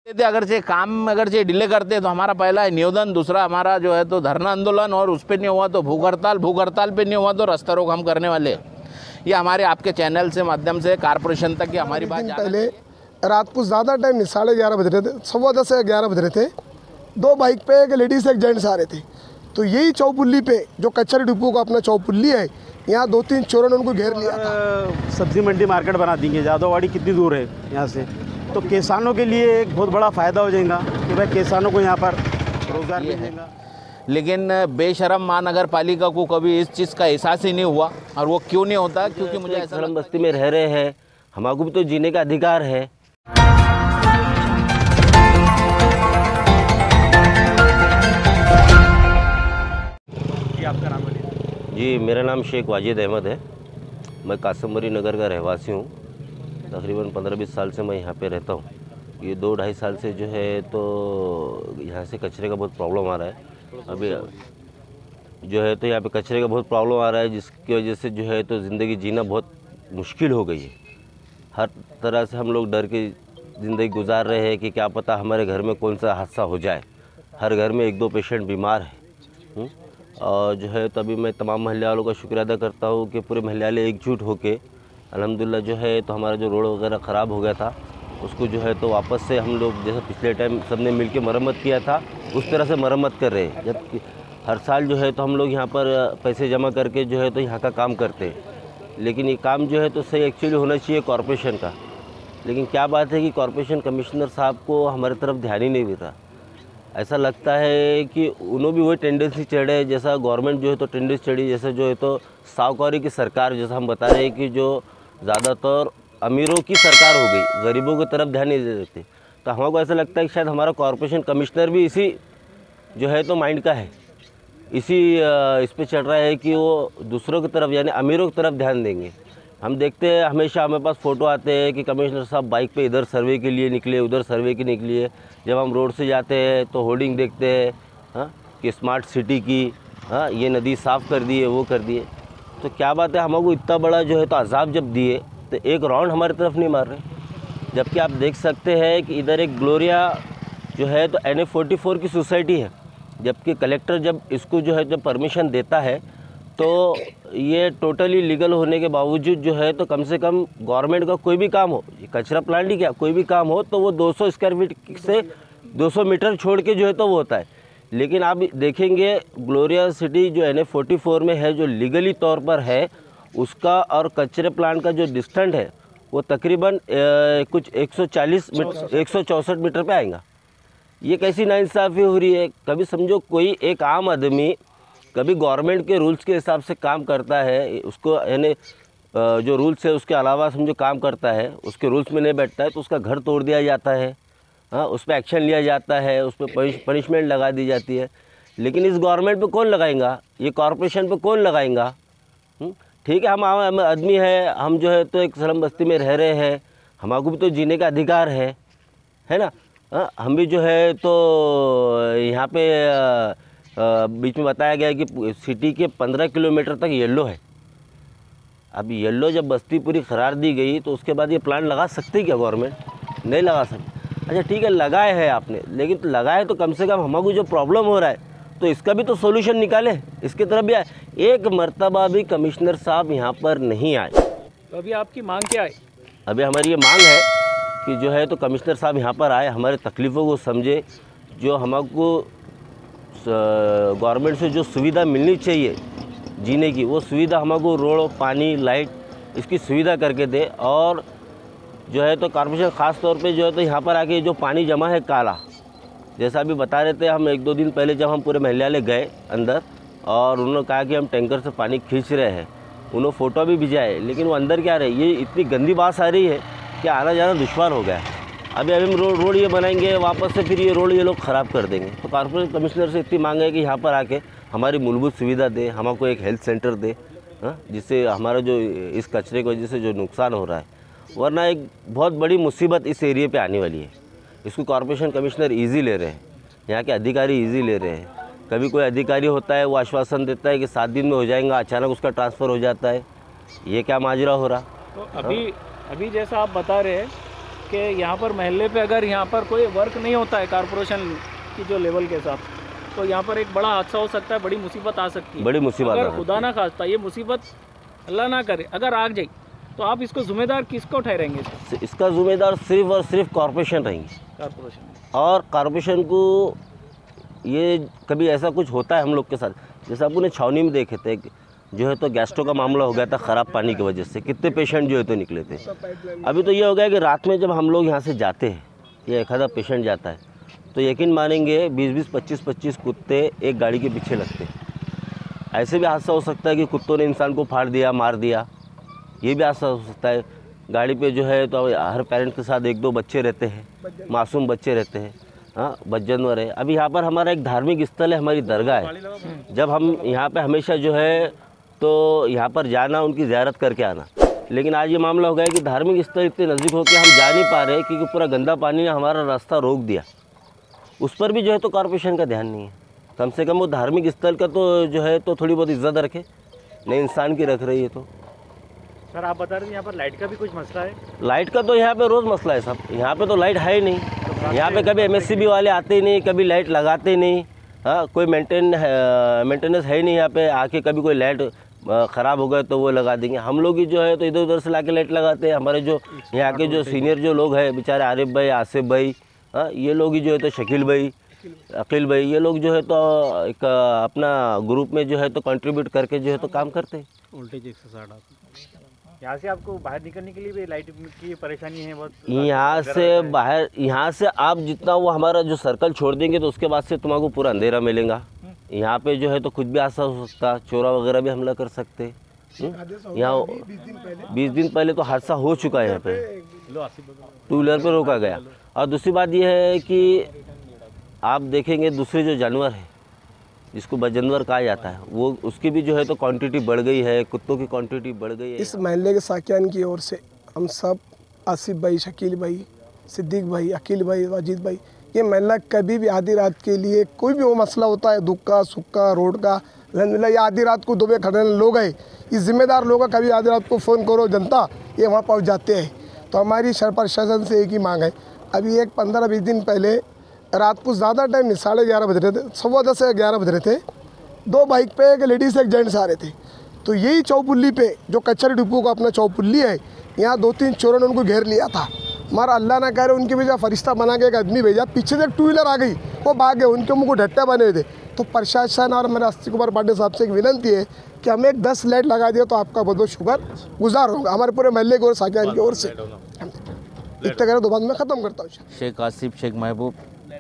देते, अगर से काम अगर से डिले करते तो हमारा पहला है निवेदन, दूसरा हमारा जो है तो धरना आंदोलन, और उस पर नहीं हुआ तो भूख हड़ताल पे नहीं हुआ तो रास्ता रोक हम करने वाले। ये हमारे आपके चैनल से माध्यम से कारपोरेशन तक की हमारी बात। पहले रात को ज़्यादा टाइम नहीं, 11:30 बज रहे थे, 10:15 या 11 बज रहे थे, 2 बाइक पे एक लेडीज़ एक जेंट्स आ रहे थे। तो यही चौपुल्ली पे जो कचरे डिपो का अपना चौपुल्ली है, यहाँ 2-3 चोरों ने उनको घेर लिया था। सब्जी मंडी मार्केट बना देंगे, जादववाड़ी कितनी दूर है यहाँ से, तो किसानों के लिए एक बहुत बड़ा फ़ायदा हो जाएगा कि भाई किसानों को यहाँ पर रोज़गार मिलेगा। लेकिन बेशरम महानगर पालिका को कभी इस चीज़ का एहसास ही नहीं हुआ। और वो क्यों नहीं होता? क्योंकि मुझे ऐसा स्लम बस्ती में रह रहे हैं, हमारे भी तो जीने का अधिकार है। जी आपका नाम बोलिए। जी मेरा नाम शेख वाजिद अहमद है, मैं कासमबरी नगर का रहवासी हूँ। तकरीबन 15-20 साल से मैं यहाँ पे रहता हूँ। ये 2-2.5 साल से जो है तो यहाँ से कचरे का बहुत प्रॉब्लम आ रहा है। अभी जो है तो यहाँ पे कचरे का बहुत प्रॉब्लम आ रहा है, जिसकी वजह से जो है तो ज़िंदगी जीना बहुत मुश्किल हो गई है। हर तरह से हम लोग डर के ज़िंदगी गुजार रहे हैं कि क्या पता हमारे घर में कौन सा हादसा हो जाए। हर घर में 1-2 पेशेंट बीमार हैं। और जो है तो अभी मैं तमाम महल्ले वालों का शुक्रिया अदा करता हूँ कि पूरे महल्ले वाले एकजुट होके अल्हम्दुलिल्लाह जो है तो हमारा जो रोड वगैरह ख़राब हो गया था उसको जो है तो वापस से हम लोग जैसे पिछले टाइम सबने मिलके मरम्मत किया था उस तरह से मरम्मत कर रहे हैं। जबकि हर साल जो है तो हम लोग यहाँ पर पैसे जमा करके जो है तो यहाँ का काम करते हैं, लेकिन ये काम जो है तो सही एक्चुअली होना चाहिए कॉरपोरेशन का। लेकिन क्या बात है कि कॉरपोरेशन कमिश्नर साहब को हमारे तरफ ध्यान ही नहीं दे रहा। ऐसा लगता है कि उन्होंने भी वही टेंडेंसी चढ़े जैसा गवर्नमेंट जो है तो टेंडेंसी चढ़ी, जैसे जो है तो साहूकारी की सरकार, जैसा हम बता रहे हैं कि जो ज़्यादातर अमीरों की सरकार हो गई, गरीबों की तरफ ध्यान नहीं दे देते। तो हमको ऐसा लगता है कि शायद हमारा कॉरपोरेशन कमिश्नर भी इसी जो है तो माइंड का है, इसी इस पे चल रहा है कि वो दूसरों की तरफ यानी अमीरों की तरफ ध्यान देंगे। हम देखते हैं हमेशा हमें पास फ़ोटो आते हैं कि कमिश्नर साहब बाइक पे इधर सर्वे के लिए निकले, उधर सर्वे के निकलिए। जब हम रोड से जाते हैं तो होर्डिंग देखते हैं कि स्मार्ट सिटी की, ये नदी साफ़ कर दिए, वो कर दिए। तो क्या बात है, हमको इतना बड़ा जो है तो अजाब जब दिए तो एक राउंड हमारी तरफ नहीं मार रहे। जबकि आप देख सकते हैं कि इधर एक ग्लोरिया जो है तो NF44 की सोसाइटी है, जबकि कलेक्टर जब इसको जो है जब परमिशन देता है तो ये टोटली लीगल होने के बावजूद जो है तो कम से कम गवर्नमेंट का कोई भी काम हो, कचरा प्लांट ही क्या कोई भी काम हो तो वो 200 स्क्वायर फीट से 200 मीटर छोड़ के जो है तो वो होता है। लेकिन आप देखेंगे ग्लोरिया सिटी जो NF44 में है, जो लीगली तौर पर है, उसका और कचरे प्लांट का जो डिस्टेंस है वो तकरीबन कुछ 164 मीटर पे आएगा। ये कैसी नाइंसाफ़ी हो रही है? कभी समझो कोई एक आम आदमी कभी गवर्नमेंट के रूल्स के हिसाब से काम करता है, उसको यानी जो रूल्स है उसके अलावा समझो काम करता है, उसके रूल्स में नहीं बैठता है तो उसका घर तोड़ दिया जाता है, उस पर एक्शन लिया जाता है, उस पर पनिशमेंट लगा दी जाती है। लेकिन इस गवर्नमेंट पे कौन लगाएगा? ये कॉरपोरेशन पे कौन लगाएगा? ठीक है, हम आदमी है, हम जो है तो एक स्लम बस्ती में रह रहे हैं, हमारे भी तो जीने का अधिकार है ना। हम भी जो है तो यहाँ पे बीच में बताया गया है कि सिटी के 15 किलोमीटर तक येलो है। अब येलो जब बस्ती पूरी करार दी गई तो उसके बाद ये प्लांट लगा सकती क्या गवर्नमेंट? नहीं लगा सकती। अच्छा ठीक है, लगाए है आपने, लेकिन तो लगाए तो कम से कम हमको जो प्रॉब्लम हो रहा है तो इसका भी तो सोल्यूशन निकाले, इसकी तरफ भी आए। एक मर्तबा भी कमिश्नर साहब यहाँ पर नहीं आए। तो अभी आपकी मांग क्या है? अभी हमारी ये मांग है कि जो है तो कमिश्नर साहब यहाँ पर आए, हमारे तकलीफ़ों को समझे, जो हमको गवर्नमेंट से जो सुविधा मिलनी चाहिए जीने की, वो सुविधा हमको रोड, पानी, लाइट, इसकी सुविधा करके दे। और जो है तो कॉर्पोरेशन ख़ास तौर पे जो है तो यहाँ पर आके जो पानी जमा है काला, जैसा अभी बता रहे थे, हम 1-2 दिन पहले जब हम पूरे महल्ले वाले गए अंदर और उन्होंने कहा कि हम टैंकर से पानी खींच रहे हैं, उन्होंने फ़ोटो भी भिजाए, लेकिन वो अंदर क्या रहे, ये इतनी गंदी बात आ रही है कि आना जाना दुश्वार हो गया है। अभी हम रोड ये बनाएंगे, वापस से फिर ये रोड ये लोग ख़राब कर देंगे। तो कॉर्पोरेशन कमिश्नर से इतनी मांग है कि यहाँ पर आके हमारी मूलभूत सुविधा दे, हमको एक हेल्थ सेंटर दे, जिससे हमारा जो इस कचरे की वजह से जो नुकसान हो रहा है, वरना एक बहुत बड़ी मुसीबत इस एरिए पे आने वाली है। इसको कॉर्पोरेशन कमिश्नर ईजी ले रहे हैं, यहाँ के अधिकारी ईजी ले रहे हैं। कभी कोई अधिकारी होता है वो आश्वासन देता है कि 7 दिन में हो जाएगा, अचानक उसका ट्रांसफ़र हो जाता है। ये क्या माजरा हो रहा? तो अभी जैसा आप बता रहे हैं कि यहाँ पर महल्ले पे अगर यहाँ पर कोई वर्क नहीं होता है कारपोरेशन की जो लेवल के साथ, तो यहाँ पर एक बड़ा हादसा हो सकता है, बड़ी मुसीबत आ सकती है। बड़ी मुसीबत अगर आ खुदा ना खास्ता ये मुसीबत अल्लाह ना करे अगर आ जाए, तो आप इसको जिम्मेदार किसको ठहरेंगे? इसका जिम्मेदार सिर्फ और सिर्फ कॉरपोरेशन रहेंगी। कारपोरेशन। और कॉरपोरेशन को ये कभी ऐसा कुछ होता है हम लोग के साथ, जैसे आपने छावनी में देखे थे जो है तो गैस्ट्रो का मामला हो गया था ख़राब पानी की वजह से, कितने पेशेंट जो है तो निकले थे। अभी तो ये हो गया कि रात में जब हम लोग यहाँ से जाते हैं या एक आधा पेशेंट जाता है तो यकीन मानेंगे 20-20, 25-25 कुत्ते एक गाड़ी के पीछे लगते हैं। ऐसे भी हादसा हो सकता है कि कुत्तों ने इंसान को फाड़ दिया, मार दिया, ये भी हादसा हो सकता है। गाड़ी पे जो है तो हर पेरेंट के साथ 1-2 बच्चे रहते हैं, मासूम बच्चे रहते हैं, हाँ बद-जानवर है। अभी यहाँ पर हमारा एक धार्मिक स्थल है, हमारी दरगाह है। जब हम यहाँ पे हमेशा जो है तो यहाँ पर जाना, उनकी ज़ियारत करके आना, लेकिन आज ये मामला हो गया है कि धार्मिक स्थल इतने नज़दीक हो के हम जा नहीं पा रहे क्योंकि पूरा गंदा पानी ने हमारा रास्ता रोक दिया। उस पर भी जो है तो कॉरपोरेशन का ध्यान नहीं है। कम से कम वो धार्मिक स्थल का तो जो है तो थोड़ी बहुत इज्जत रखे, नहीं इंसान की रख रही है। तो सर आप बता रहे थे यहाँ पर लाइट का भी कुछ मसला है? लाइट का तो यहाँ पे रोज़ मसला है साहब। यहाँ पे तो लाइट है ही नहीं। यहाँ पे कभी MSCB वाले आते ही नहीं, कभी लाइट लगाते ही नहीं। हाँ, कोई मेंटेनेंस है ही नहीं यहाँ पे। आके कभी कोई लाइट ख़राब हो गए तो वो लगा देंगे। हम लोग ही जो है तो इधर उधर से ला के लाइट लगाते हैं। हमारे जो यहाँ के जो सीनियर जो लोग हैं बेचारे, आरिफ भाई, आसिफ भाई, हाँ ये लोग ही जो है तो शकील भाई, अकील भाई, ये लोग जो है तो एक अपना ग्रुप में जो है तो कंट्रीब्यूट करके जो है तो काम करते हैं। वोल्टेज 160 यहाँ से आपको बाहर निकलने के लिए भी लाइट की परेशानी है बहुत? यहाँ से बाहर, यहाँ से आप जितना वो हमारा जो सर्कल छोड़ देंगे तो उसके बाद से तुम्हारा पूरा अंधेरा मिलेगा। यहाँ पे जो है तो कुछ भी हादसा हो सकता, चोरा वगैरह भी हमला कर सकते। यहाँ 20 दिन पहले तो हादसा हो चुका है। यहाँ पे 2 व्हीलर पे रोका गया। और दूसरी बात यह है कि आप देखेंगे दूसरे जो जानवर है जिसको बद-जानवर कहा जाता है, वो उसकी भी जो है तो क्वांटिटी बढ़ गई है, कुत्तों की क्वांटिटी बढ़ गई है। इस महल्ले के साकियान की ओर से हम सब, आसिफ भाई, शकील भाई, सिद्दीक भाई, अकील भाई, वाजिद भाई, ये महल्ला कभी भी आधी रात के लिए कोई भी वो मसला होता है, दुख का, सुख का, रोड का, अलहमदिल्ला या आधी रात को दुबे खड़े लोग हैं, ये जिम्मेदार लोग कभी आधी रात को फ़ोन करो जनता, ये वहाँ पहुँच जाते हैं। तो हमारी शहर प्रशासन से एक ही मांग है। अभी एक 15-20 दिन पहले रात को ज़्यादा टाइम नहीं, 11:30 बज रहे थे, 10:15 से 11 बज रहे थे, 2 बाइक पे एक लेडीज़ एक जेंट्स आ रहे थे। तो यही चौपुल्ली पे जो कचरे डिपो का अपना चौपुल्ली है, यहाँ 2-3 चोरों ने उनको घेर लिया था। हमारा अल्लाह ना कह रहे उनके भेजा फरिश्ता बना के एक आदमी भेजा, पीछे से एक 2 व्हीलर आ गई, वो भाग गए, उनके मुँह को ढट्टे बने हुए थे। तो प्रशासन और मेरे अस्सी कुमार पांडे साहब से एक विनंती है कि हमें एक 10 लाइट लगा दिया तो आपका बहुत बहुत शुक्र गुजार होगा हमारे पूरे महल्ले की ओर, साकियान की ओर से। इतना करें तो बाद में ख़त्म करता हूँ। शेख आसिफ, शेख महबूब,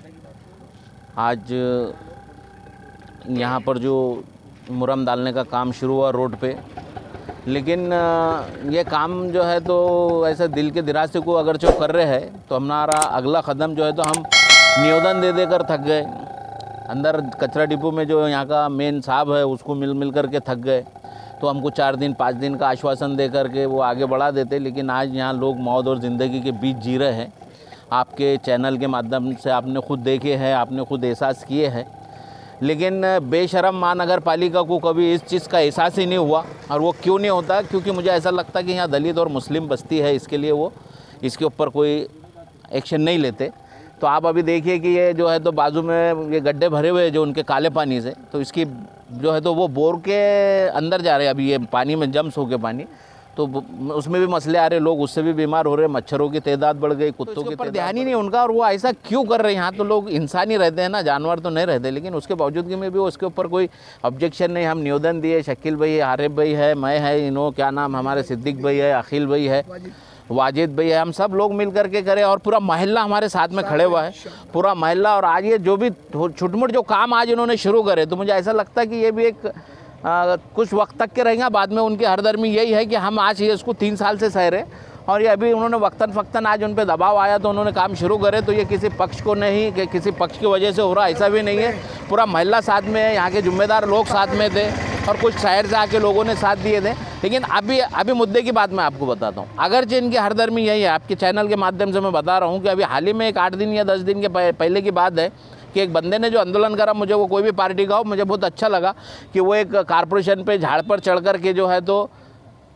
आज यहाँ पर जो मुरम डालने का काम शुरू हुआ रोड पे, लेकिन ये काम जो है तो ऐसे दिल के दिराजे को अगर जो कर रहे हैं तो हमारा अगला कदम जो है तो हम निवेदन दे देकर थक गए। अंदर कचरा डिपो में जो यहाँ का मेन साहब है उसको मिल कर के थक गए, तो हमको 4 दिन 5 दिन का आश्वासन दे करके वो आगे बढ़ा देते। लेकिन आज यहाँ लोग मौत और ज़िंदगी के बीच जी रहे हैं। आपके चैनल के माध्यम से आपने खुद देखे हैं, आपने खुद एहसास किए हैं, लेकिन बेशरम महानगर पालिका को कभी इस चीज़ का एहसास ही नहीं हुआ। और वो क्यों नहीं होता? क्योंकि मुझे ऐसा लगता है कि यहाँ दलित और मुस्लिम बस्ती है, इसके लिए वो इसके ऊपर कोई एक्शन नहीं लेते। तो आप अभी देखिए कि ये जो है तो बाजू में ये गड्ढे भरे हुए हैं जो उनके काले पानी से, तो इसकी जो है तो वो बोर के अंदर जा रहे हैं अभी ये पानी में जम्स हो के पानी, तो उसमें भी मसले आ रहे, लोग उससे भी बीमार हो रहे, मच्छरों की तादाद बढ़ गई, कुत्तों के ऊपर ध्यान ही नहीं उनका। और वो ऐसा क्यों कर रहे हैं? यहाँ तो लोग इंसान ही रहते हैं ना, जानवर तो नहीं रहते, लेकिन उसके बावजूद में भी उसके ऊपर कोई ऑब्जेक्शन नहीं। हम निवेदन दिए, शकील भाई है, आरिफ भाई है, मैं है, इन्हों क्या नाम हमारे सिद्दीक भाई है, अकील भाई है, वाजिद भाई है, हम सब लोग मिल करके करें और पूरा महल्ला हमारे साथ में खड़े हुआ है, पूरा महल्ला। और आज ये जो भी छुटमुट जो काम आज इन्होंने शुरू करे, तो मुझे ऐसा लगता है कि ये भी एक कुछ वक्त तक के रहेंगे। बाद में उनकी हरदर्मी यही है कि हम आज ये इसको 3 साल से सह रहे, और ये अभी उन्होंने वक्तन फ़क्तन आज उन पर दबाव आया तो उन्होंने काम शुरू करे। तो ये किसी पक्ष को नहीं कि किसी पक्ष की वजह से हो रहा, ऐसा भी नहीं है। पूरा महल्ला साथ में है, यहाँ के जिम्मेदार लोग साथ में थे और कुछ शहर से आके लोगों ने साथ दिए थे। लेकिन अभी मुद्दे की बात मैं आपको बताता हूँ। अगरचे इनकी हरदर्मी यही है, आपके चैनल के माध्यम से मैं बता रहा हूँ कि अभी हाल ही में एक 8 दिन या 10 दिन के पहले की बात है कि एक बंदे ने जो आंदोलन करा, मुझे वो कोई भी पार्टी का हो, मुझे बहुत अच्छा लगा कि वो एक कारपोरेशन पे झाड़ पर चढ़ कर के जो है तो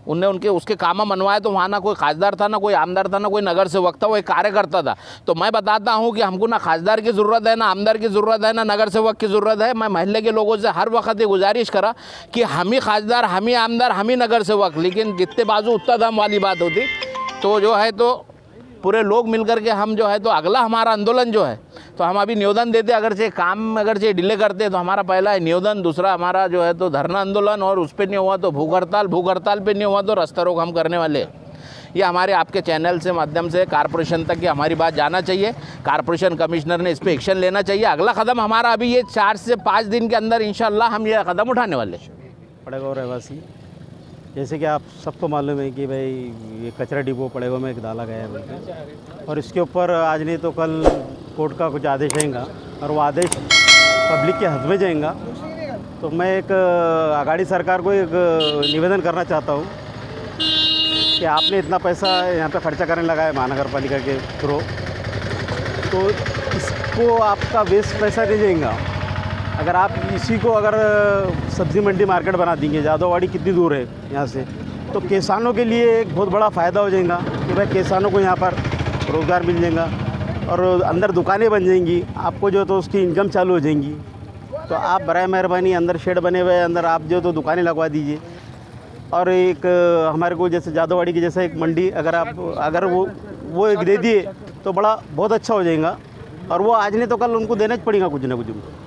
उनने उनके उसके काम मनवाए, तो वहाँ ना कोई खासदार था, ना कोई आमदार था, ना कोई नगर सेवक था, वो एक कार्यकर्ता था। तो मैं बताता हूँ कि हमको ना खासदार की ज़रूरत है, ना आमदार की ज़रूरत है, ना नगर सेवक की ज़रूरत है। मैं महल्ले के लोगों से हर वक्त ये गुजारिश करा कि हम ही खासदार, हम ही आमदार, हम ही नगर सेवक, लेकिन जितने बाजू उतना दाम वाली बात होती। तो जो है तो पूरे लोग मिलकर के हम जो है तो अगला हमारा आंदोलन जो है तो हम अभी निवेदन देते, अगर से डिले करते तो हमारा पहला है निवेदन, दूसरा हमारा जो है तो धरना आंदोलन, और उस पर नहीं हुआ तो भूख हड़ताल पे नहीं हुआ तो रास्ता रोक हम करने वाले। ये हमारे आपके चैनल से माध्यम से कारपोरेशन तक ये हमारी बात जाना चाहिए। कारपोरेशन कमिश्नर ने इस पर एक्शन लेना चाहिए। अगला कदम हमारा अभी ये 4 से 5 दिन के अंदर इंशाल्लाह हम ये कदम उठाने वाले। पड़ेगांव रहवासी, जैसे कि आप सबको मालूम है कि भाई ये कचरा डिपो पड़ेगांव में एक डाला गया है बोलते, और इसके ऊपर आज नहीं तो कल कोर्ट का कुछ आदेश आएगा और वो आदेश पब्लिक के हाथ में जाएगा। तो मैं एक आगाड़ी सरकार को एक निवेदन करना चाहता हूँ कि आपने इतना पैसा यहाँ पे खर्चा करने लगा है महानगर पालिका के थ्रू, तो इसको आपका वेस्ट पैसा नहीं जाएगा। अगर आप इसी को अगर सब्ज़ी मंडी मार्केट बना देंगे, जादोवाड़ी कितनी दूर है यहाँ से, तो किसानों के लिए एक बहुत बड़ा फ़ायदा हो जाएगा कि भाई किसानों को यहाँ पर रोज़गार मिल जाएगा और अंदर दुकानें बन जाएंगी, आपको जो तो उसकी इनकम चालू हो जाएंगी। तो आप बराए मेहरबानी अंदर शेड बने हुए अंदर आप जो तो दुकानें लगवा दीजिए, और एक हमारे को जैसे जादोवाड़ी की जैसा एक मंडी अगर वो एक दे दिए तो बहुत अच्छा हो जाएगा। और वो आज नहीं तो कल उनको देना ही पड़ेगा कुछ ना कुछ उनको।